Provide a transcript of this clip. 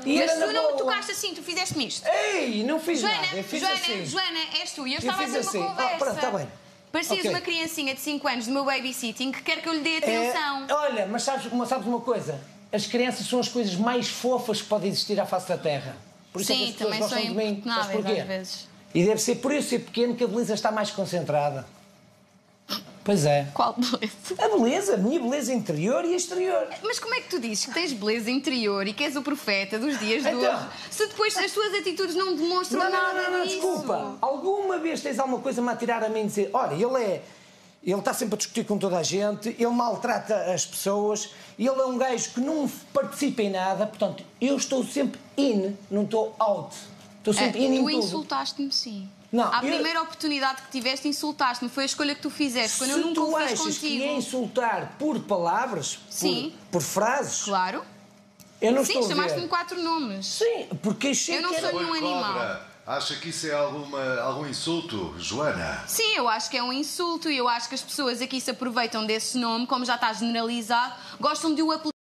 E Mas era tu na não me boa. tocaste assim, tu fizeste-me isto. Ei, não fiz nada, eu fiz Joana, assim. Joana, és tu. E eu Eu estava a fiz ter assim. uma conversa. Pronto, está bem. Parecias Ok. uma criancinha de 5 anos do meu babysitting que quer que eu lhe dê atenção. Olha, mas sabes uma coisa? As crianças são as coisas mais fofas que podem existir à face da Terra. Por isso é que Sim, as pessoas também gostam são de mim. Sabes imperdonáveis porquê? às vezes. E deve ser por eu ser pequeno que a beleza está mais concentrada. Pois é. Qual beleza? A minha beleza interior e exterior. Mas como é que tu dizes que tens beleza interior e que és o profeta dos dias de Então. hoje, se depois as tuas atitudes não demonstram nada disso? Desculpa. Alguma vez tens alguma coisa-me a tirar a mim e dizer, olha, ele está sempre a discutir com toda a gente, ele maltrata as pessoas, ele é um gajo que não participa em nada, portanto, eu estou sempre in, não estou out. Estou sempre in em Tu tudo. insultaste-me, sim. Não, À primeira oportunidade que tiveste, insultaste-me. Foi a escolha que tu fizeste. Quando eu nunca o Se tu fiz achas contigo. que é insultar por palavras, Sim. por frases, Claro. eu não Sim, estou a ver. chamaste-me 4 nomes. Sim, porque achei Eu não que era... sou nenhum animal. Cobra, acha que isso é algum insulto, Joana? Sim, eu acho que é um insulto e eu acho que as pessoas aqui se aproveitam desse nome, como já está generalizado, gostam de o apelidar.